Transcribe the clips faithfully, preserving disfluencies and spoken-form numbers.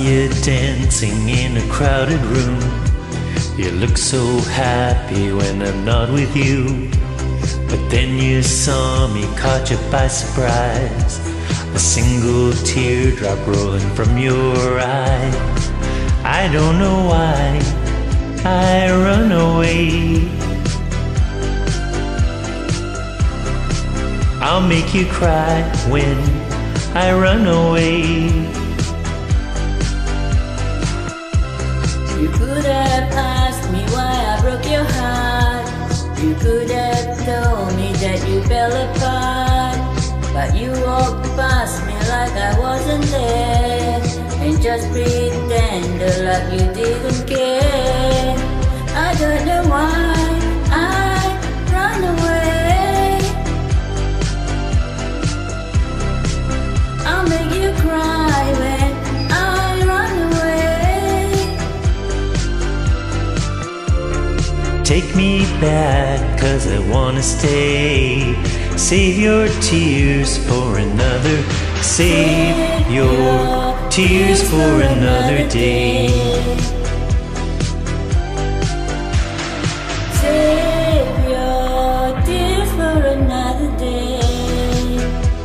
you dancing in a crowded room. You look so happy when I'm not with you. But then you saw me, caught you by surprise. A single teardrop rolling from your eye. I don't know why I run away. I'll make you cry when I run away. You could have asked me why I broke your heart. You could have told me that you fell apart. But you walked past me like I wasn't there, and just pretended like you didn't care. I don't know why I run away. I'll make you cry when I run away. Take me back, cause I wanna stay. Save your tears for another. Save your tears for another day. Save your tears for another day.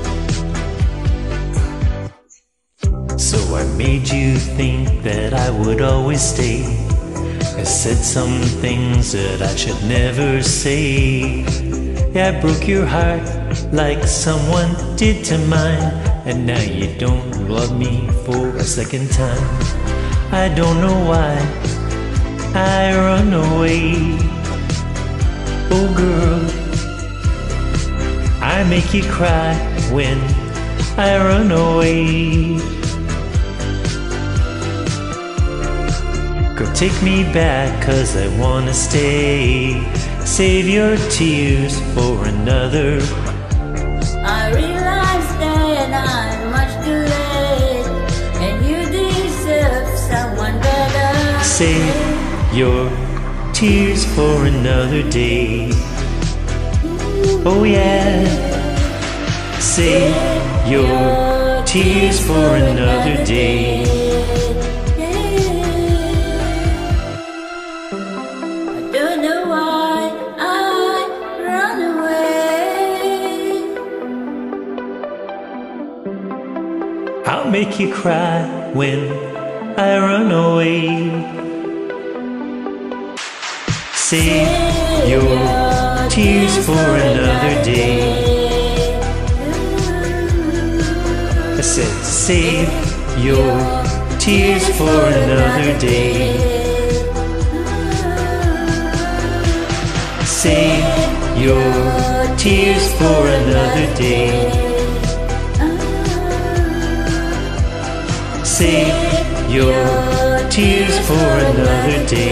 So I made you think that I would always stay. I said some things that I should never say. Yeah, I broke your heart like someone did to mine. And now you don't love me for a second time. I don't know why I run away. Oh girl, I make you cry when I run away. Girl, take me back, cause I wanna stay. Save your tears for another. I realize that I'm much too late, and you deserve someone better. Save your tears for another day. Oh yeah. Save your tears for another day. I'll make you cry when I run away. Save your tears for another day. I said save your tears for another day. Save your tears for another day. Save your tears for another day.